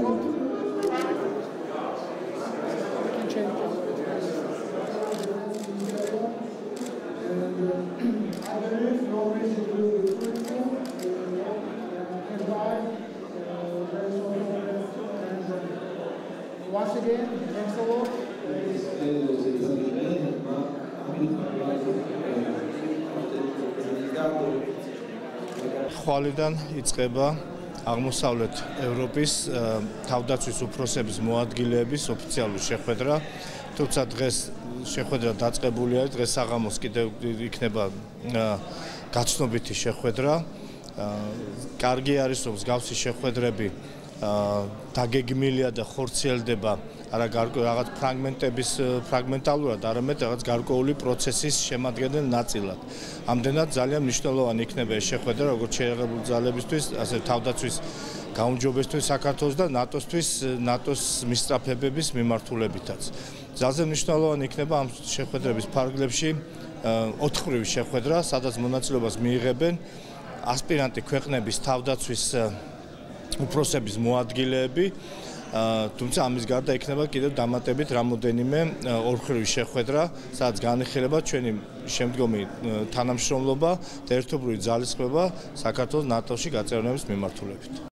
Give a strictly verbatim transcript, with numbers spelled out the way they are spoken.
Once again, thanks a lot. ხვალიდან იწყება აღმოსავლეთ ევროპის თავდაცვის უფროსების მოადგილეების ოფიციალური შეხვედრა, თუმცა დღეს შეხვედრა დაწყებული არის, დღეს საღამოს კიდევ იქნება გაცნობითი შეხვედრა. კარგი არის, რომ მსგავსი შეხვედრები დაგეგმილია და ხორციელდება არა რაღაც ფრაგმენტების ფრაგმენტალურად, არამედ რაღაც გარკვეული პროცესის შემადგენელ ნაწილად. ამდენად ძალიან მნიშვნელოვანი იქნება ეს შეხვედრა როგორც შეიარაღებული ძალებისთვის, ასე თავდაცვის გაუმჯობესებისთვის საქართველოს და ნატოსთვის, ნატოს მისწრაფებების მიმართულებითაც. ძალზე მნიშვნელოვანი იქნება ამ შეხვედრების ფარგლებში ოთხმრივი შეხვედრა, სადაც მონაწილეობას მიიღებენ ასპირანტი ქვეყნების თავდაცვის უფროსების მოადგილეები, თუმცა ამის გარდა იქნება კიდევ დამატებით რამოდენიმე ორმხრივი შეხვედრა, სადაც განიხილება ჩვენი შემდგომი თანამშრომლობა და ერთობლივი ძალისხმევა საქართველოს ნატოში გაწევრიანების მიმართულებით.